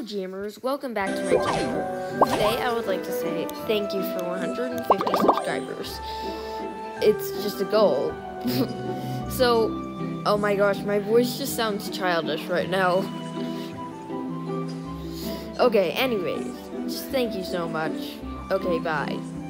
Hello Jammers, welcome back to my channel. Today I would like to say thank you for 150 subscribers. It's just a goal. So, oh my gosh, my voice just sounds childish right now. Okay, anyways, just thank you so much. Okay, bye.